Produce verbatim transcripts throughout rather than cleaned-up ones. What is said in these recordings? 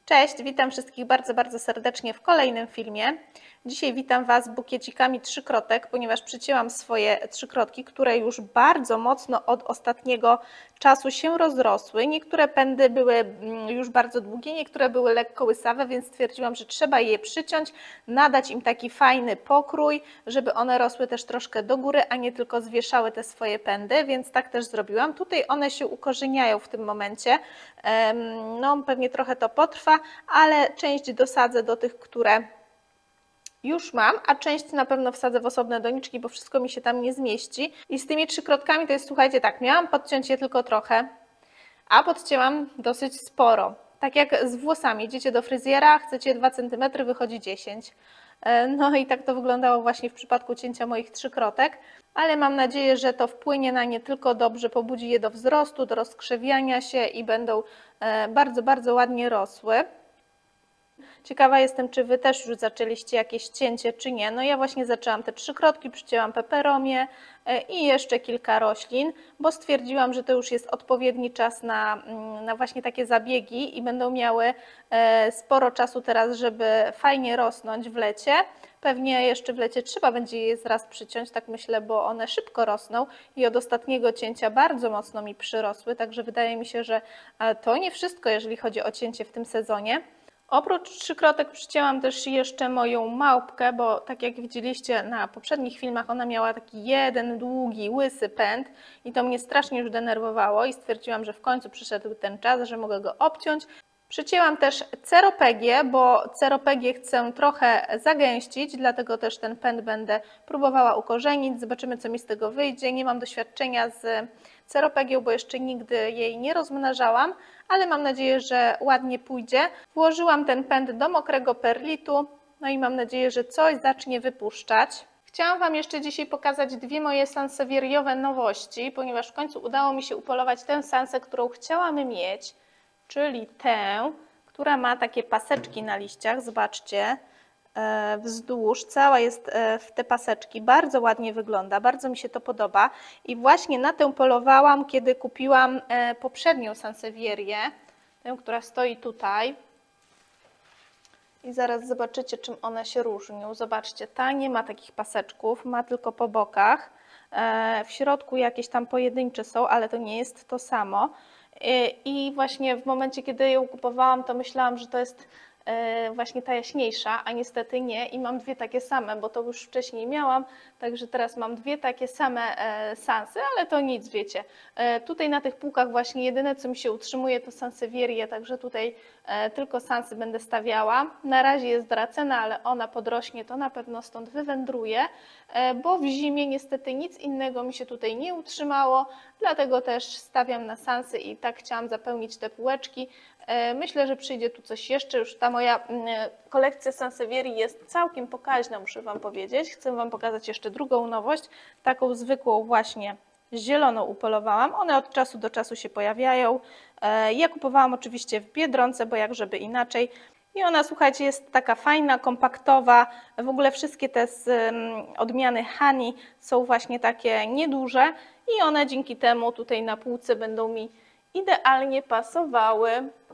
Cześć, witam wszystkich bardzo, bardzo serdecznie w kolejnym filmie. Dzisiaj witam Was bukiecikami trzykrotek, ponieważ przycięłam swoje trzykrotki, które już bardzo mocno od ostatniego czasu się rozrosły. Niektóre pędy były już bardzo długie, niektóre były lekko łysawe, więc stwierdziłam, że trzeba je przyciąć, nadać im taki fajny pokrój, żeby one rosły też troszkę do góry, a nie tylko zwieszały te swoje pędy, więc tak też zrobiłam. Tutaj one się ukorzeniają w tym momencie, no pewnie trochę to potrwa, ale część dosadzę do tych, które już mam, a część na pewno wsadzę w osobne doniczki, bo wszystko mi się tam nie zmieści. I z tymi trzykrotkami to jest, słuchajcie, tak, miałam podciąć je tylko trochę, a podcięłam dosyć sporo. Tak jak z włosami, idziecie do fryzjera, chcecie dwa centymetry, wychodzi dziesięć. No i tak to wyglądało właśnie w przypadku cięcia moich trzykrotek, ale mam nadzieję, że to wpłynie na nie tylko dobrze, pobudzi je do wzrostu, do rozkrzewiania się i będą bardzo, bardzo ładnie rosły. Ciekawa jestem, czy Wy też już zaczęliście jakieś cięcie, czy nie. No ja właśnie zaczęłam te trzykrotki, przycięłam peperomię i jeszcze kilka roślin, bo stwierdziłam, że to już jest odpowiedni czas na, na właśnie takie zabiegi i będą miały sporo czasu teraz, żeby fajnie rosnąć w lecie. Pewnie jeszcze w lecie trzeba będzie je raz przyciąć, tak myślę, bo one szybko rosną i od ostatniego cięcia bardzo mocno mi przyrosły, także wydaje mi się, że to nie wszystko, jeżeli chodzi o cięcie w tym sezonie. Oprócz trzykrotek przycięłam też jeszcze moją małpkę, bo tak jak widzieliście na poprzednich filmach, ona miała taki jeden długi, łysy pęd i to mnie strasznie już denerwowało i stwierdziłam, że w końcu przyszedł ten czas, że mogę go obciąć. Przycięłam też ceropegię, bo ceropegię chcę trochę zagęścić, dlatego też ten pęd będę próbowała ukorzenić. Zobaczymy, co mi z tego wyjdzie. Nie mam doświadczenia z ceropegią, bo jeszcze nigdy jej nie rozmnażałam, ale mam nadzieję, że ładnie pójdzie. Włożyłam ten pęd do mokrego perlitu, no i mam nadzieję, że coś zacznie wypuszczać. Chciałam Wam jeszcze dzisiaj pokazać dwie moje sansewierijowe nowości, ponieważ w końcu udało mi się upolować tę sansę, którą chciałam mieć, czyli tę, która ma takie paseczki na liściach, zobaczcie, wzdłuż, cała jest w te paseczki, bardzo ładnie wygląda, bardzo mi się to podoba i właśnie na tę polowałam, kiedy kupiłam poprzednią sansewierię, tę, która stoi tutaj i zaraz zobaczycie, czym one się różnią. Zobaczcie, ta nie ma takich paseczków, ma tylko po bokach, w środku jakieś tam pojedyncze są, ale to nie jest to samo. I właśnie w momencie, kiedy ją kupowałam, to myślałam, że to jest właśnie ta jaśniejsza, a niestety nie i mam dwie takie same, bo to już wcześniej miałam, także teraz mam dwie takie same sansy, ale to nic, wiecie. Tutaj na tych półkach właśnie jedyne, co mi się utrzymuje, to sansewierie, także tutaj tylko sansy będę stawiała. Na razie jest dracena, ale ona podrośnie, to na pewno stąd wywędruje, bo w zimie niestety nic innego mi się tutaj nie utrzymało, dlatego też stawiam na sansy i tak chciałam zapełnić te półeczki. Myślę, że przyjdzie tu coś jeszcze, już ta moja kolekcja sansewierii jest całkiem pokaźna, muszę Wam powiedzieć. Chcę Wam pokazać jeszcze drugą nowość, taką zwykłą właśnie zieloną upolowałam. One od czasu do czasu się pojawiają. Ja kupowałam oczywiście w Biedronce, bo jak żeby inaczej. I ona, słuchajcie, jest taka fajna, kompaktowa. W ogóle wszystkie te z odmiany Honey są właśnie takie nieduże i one dzięki temu tutaj na półce będą mi idealnie pasowały.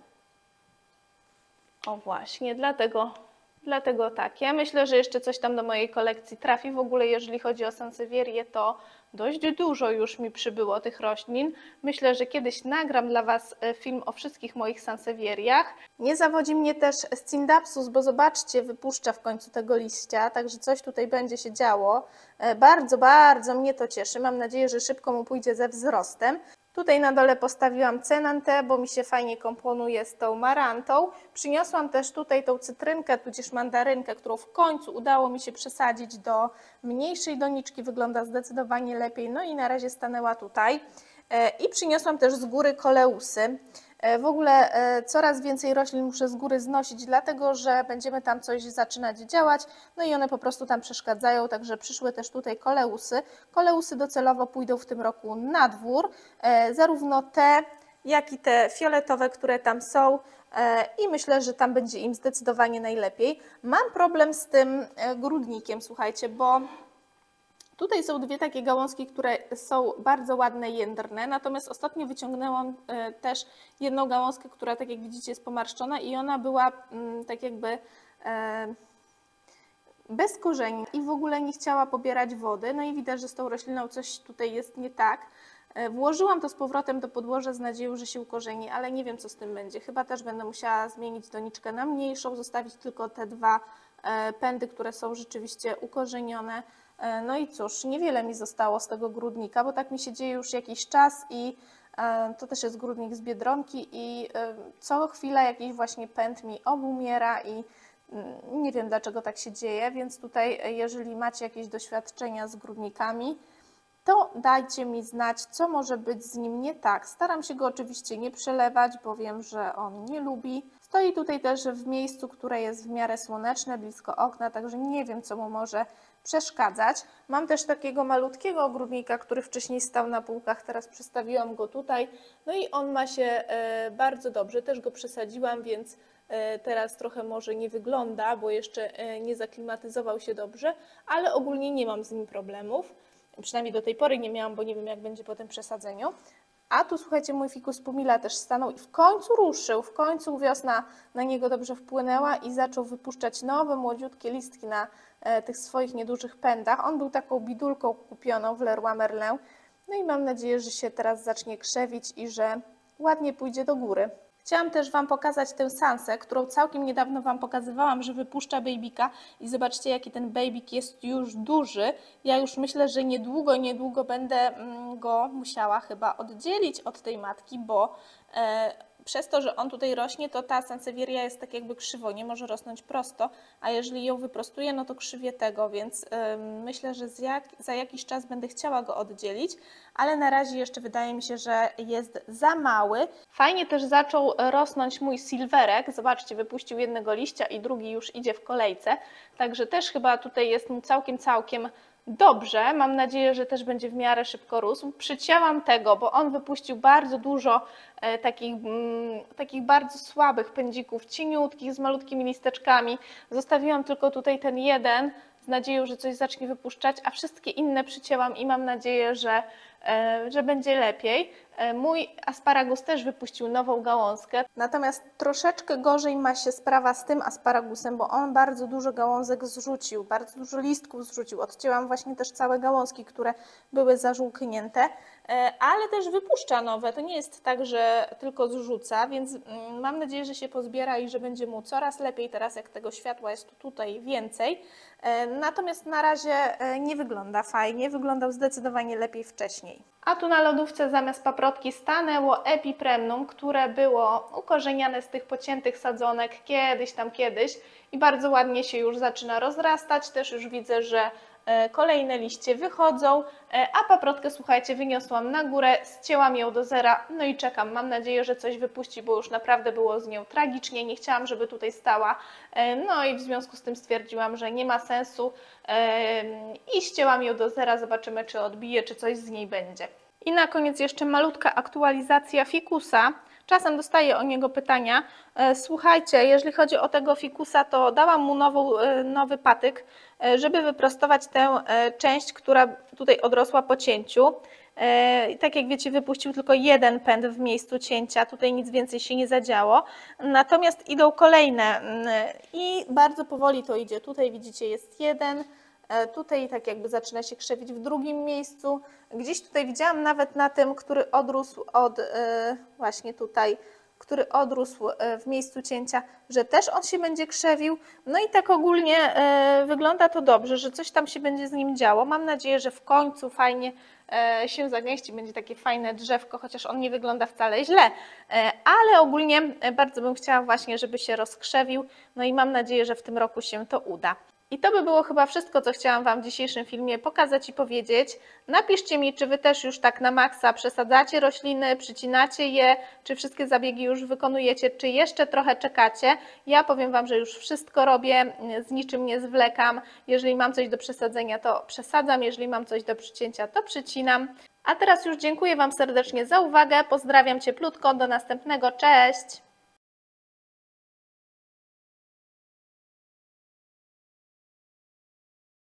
O właśnie, dlatego, dlatego takie. Myślę, że jeszcze coś tam do mojej kolekcji trafi. W ogóle jeżeli chodzi o sansewierię, to dość dużo już mi przybyło tych roślin. Myślę, że kiedyś nagram dla Was film o wszystkich moich sansewieriach. Nie zawodzi mnie też Scindapsus, bo zobaczcie, wypuszcza w końcu tego liścia, także coś tutaj będzie się działo. Bardzo, bardzo mnie to cieszy. Mam nadzieję, że szybko mu pójdzie ze wzrostem. Tutaj na dole postawiłam cenantę, bo mi się fajnie komponuje z tą marantą. Przyniosłam też tutaj tą cytrynkę, tudzież mandarynkę, którą w końcu udało mi się przesadzić do mniejszej doniczki. Wygląda zdecydowanie lepiej. No i na razie stanęła tutaj. I przyniosłam też z góry koleusy. W ogóle coraz więcej roślin muszę z góry znosić, dlatego że będziemy tam coś zaczynać działać, no i one po prostu tam przeszkadzają, także przyszły też tutaj koleusy. Koleusy docelowo pójdą w tym roku na dwór, zarówno te, jak i te fioletowe, które tam są i myślę, że tam będzie im zdecydowanie najlepiej. Mam problem z tym grudnikiem, słuchajcie, bo Tutaj są dwie takie gałązki, które są bardzo ładne, jędrne, natomiast ostatnio wyciągnęłam też jedną gałązkę, która tak jak widzicie jest pomarszczona i ona była tak jakby bez korzeni i w ogóle nie chciała pobierać wody. No i widać, że z tą rośliną coś tutaj jest nie tak. Włożyłam to z powrotem do podłoża z nadzieją, że się ukorzeni, ale nie wiem, co z tym będzie. Chyba też będę musiała zmienić doniczkę na mniejszą, zostawić tylko te dwa pędy, które są rzeczywiście ukorzenione. No i cóż, niewiele mi zostało z tego grudnika, bo tak mi się dzieje już jakiś czas i to też jest grudnik z Biedronki i co chwila jakiś właśnie pęd mi obumiera i nie wiem, dlaczego tak się dzieje, więc tutaj jeżeli macie jakieś doświadczenia z grudnikami, to dajcie mi znać, co może być z nim nie tak. Staram się go oczywiście nie przelewać, bo wiem, że on nie lubi. Stoi tutaj też w miejscu, które jest w miarę słoneczne, blisko okna, także nie wiem, co mu może przeszkadzać. Mam też takiego malutkiego ogródnika, który wcześniej stał na półkach, teraz przestawiłam go tutaj. No i on ma się bardzo dobrze, też go przesadziłam, więc teraz trochę może nie wygląda, bo jeszcze nie zaklimatyzował się dobrze, ale ogólnie nie mam z nim problemów. Przynajmniej do tej pory nie miałam, bo nie wiem, jak będzie po tym przesadzeniu. A tu słuchajcie, mój fikus pumila też stanął i w końcu ruszył, w końcu wiosna na niego dobrze wpłynęła i zaczął wypuszczać nowe, młodziutkie listki na e, tych swoich niedużych pędach. On był taką bidulką kupioną w Leroy Merlin. No i mam nadzieję, że się teraz zacznie krzewić i że ładnie pójdzie do góry. Chciałam też Wam pokazać tę sansę, którą całkiem niedawno Wam pokazywałam, że wypuszcza bejbika i zobaczcie, jaki ten bejbik jest już duży. Ja już myślę, że niedługo, niedługo będę go musiała chyba oddzielić od tej matki, bo e, przez to, że on tutaj rośnie, to ta sansevieria jest tak jakby krzywo, nie może rosnąć prosto, a jeżeli ją wyprostuję, no to krzywie tego, więc y, myślę, że jak, za jakiś czas będę chciała go oddzielić, ale na razie jeszcze wydaje mi się, że jest za mały. Fajnie też zaczął rosnąć mój silverek, zobaczcie, wypuścił jednego liścia i drugi już idzie w kolejce, także też chyba tutaj jest mu całkiem, całkiem dobrze, mam nadzieję, że też będzie w miarę szybko rósł. Przycięłam tego, bo on wypuścił bardzo dużo e, takich, mm, takich bardzo słabych pędzików, cieniutkich, z malutkimi listeczkami. Zostawiłam tylko tutaj ten jeden z nadzieją, że coś zacznie wypuszczać, a wszystkie inne przycięłam i mam nadzieję, że, e, że będzie lepiej. E, mój asparagus też wypuścił nową gałązkę, natomiast troszeczkę gorzej ma się sprawa z tym asparagusem, bo on bardzo dużo gałązek zrzucił, bardzo dużo listków zrzucił. Odcięłam właśnie też całe gałązki, które były zażółknięte, e, ale też wypuszcza nowe. To nie jest tak, że tylko zrzuca, więc mm, mam nadzieję, że się pozbiera i że będzie mu coraz lepiej teraz, jak tego światła jest tutaj więcej. E, natomiast na razie nie wygląda fajnie, wyglądał zdecydowanie lepiej wcześniej. A tu na lodówce zamiast paprotki stanęło epipremnum, które było ukorzeniane z tych pociętych sadzonek kiedyś tam kiedyś i bardzo ładnie się już zaczyna rozrastać. Też już widzę, że kolejne liście wychodzą, a paprotkę, słuchajcie, wyniosłam na górę, zcięłam ją do zera, no i czekam. Mam nadzieję, że coś wypuści, bo już naprawdę było z nią tragicznie, nie chciałam, żeby tutaj stała, no i w związku z tym stwierdziłam, że nie ma sensu i ścięłam ją do zera, zobaczymy, czy odbije, czy coś z niej będzie. I na koniec jeszcze malutka aktualizacja fikusa. Czasem dostaję o niego pytania. Słuchajcie, jeżeli chodzi o tego fikusa, to dałam mu nową, nowy patyk, żeby wyprostować tę część, która tutaj odrosła po cięciu. I tak jak wiecie, wypuścił tylko jeden pęd w miejscu cięcia, tutaj nic więcej się nie zadziało. Natomiast idą kolejne i bardzo powoli to idzie. Tutaj widzicie, jest jeden. Tutaj tak jakby zaczyna się krzewić w drugim miejscu. Gdzieś tutaj widziałam nawet na tym, który odrósł od właśnie tutaj, który odrósł w miejscu cięcia, że też on się będzie krzewił. No i tak ogólnie wygląda to dobrze, że coś tam się będzie z nim działo. Mam nadzieję, że w końcu fajnie się zagęści, będzie takie fajne drzewko, chociaż on nie wygląda wcale źle, ale ogólnie bardzo bym chciała właśnie, żeby się rozkrzewił. No i mam nadzieję, że w tym roku się to uda. I to by było chyba wszystko, co chciałam Wam w dzisiejszym filmie pokazać i powiedzieć. Napiszcie mi, czy Wy też już tak na maksa przesadzacie rośliny, przycinacie je, czy wszystkie zabiegi już wykonujecie, czy jeszcze trochę czekacie. Ja powiem Wam, że już wszystko robię, z niczym nie zwlekam. Jeżeli mam coś do przesadzenia, to przesadzam, jeżeli mam coś do przycięcia, to przycinam. A teraz już dziękuję Wam serdecznie za uwagę, pozdrawiam cieplutko, do następnego, cześć!